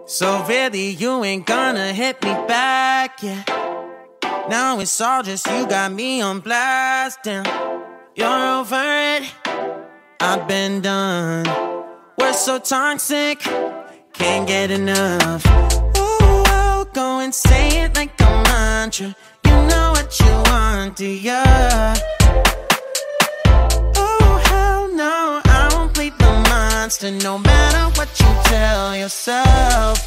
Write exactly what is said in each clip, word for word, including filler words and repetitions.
So really, you ain't gonna hit me back, yeah. Now it's all just you got me on blast, damn. You're over it, I've been done. We're so toxic, can't get enough. Ooh, I'll go and say it like a mantra. You know what you want, do ya? Oh, hell no, I won't play the monster, no matter what you tell yourself.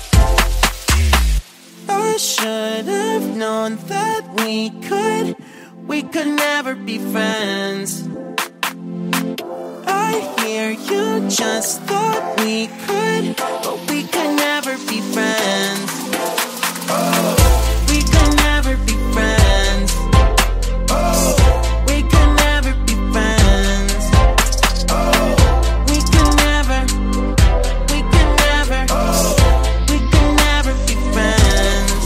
I should have known that we could, we could never be friends. I hear you just thought we could, but we could never be friends. We could never be friends. We could never be friends. We could never, we could never, we could never be friends.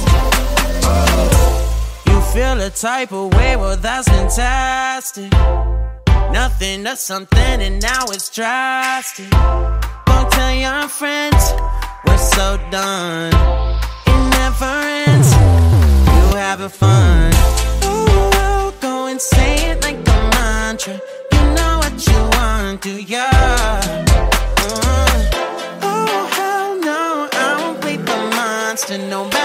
You feel a type of way, well that's fantastic. Nothing to something and now it's drastic. Go tell your friends we're so done. It never ends, you having fun. Oh, I'll go and say it like a mantra. You know what you want, do ya? Uh, oh, hell no, I won't play the monster, no matter